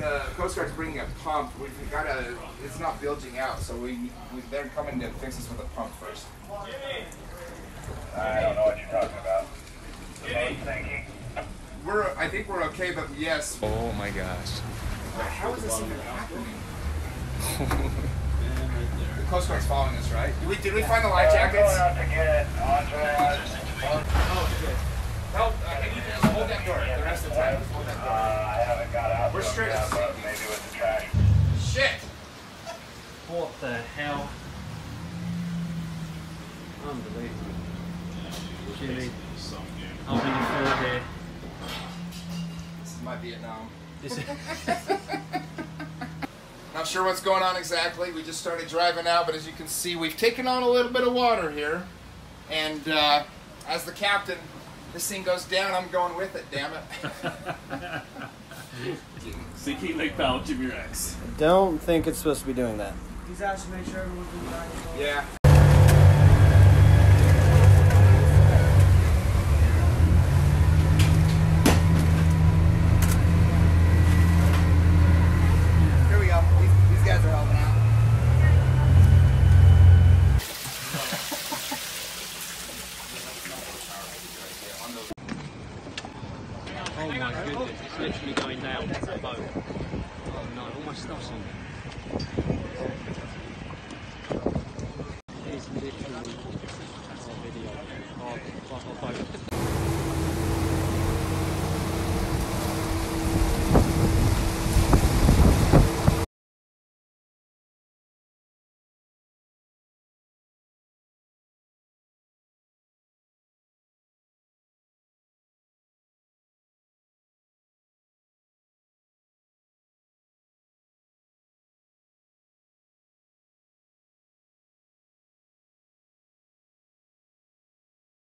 the Coast Guard's bringing a pump. We've got to. It's not bilging out, so they're coming to fix us with a pump first. I don't know what you're talking about. Thinking. I think we're okay, but yes. Oh my gosh. How is this even happening? The Coast Guard's following us, right? Did we find the life jackets? Going out to get entourage. Oh, shit. Help! Can you just hold that door the rest of the time? Just hold that door. I haven't got out. We're straight up. Maybe with the trash. Shit! What the hell? Unbelievable. Jimmy, I'm in the field here. This is my Vietnam. Is it? Not sure what's going on exactly. We just started driving out, but as you can see, we've taken on a little bit of water here. And as the captain, this thing goes down, I'm going with it, damn it. Sinking Lake Powell, Jimmy Rex. I don't think it's supposed to be doing that. He's asked to make sure everyone's in line. Yeah. Here we go. These guys are helping out. Oh my goodness, it's literally going down the boat. Oh no, all my stuff's on. It is literally our video, our boat.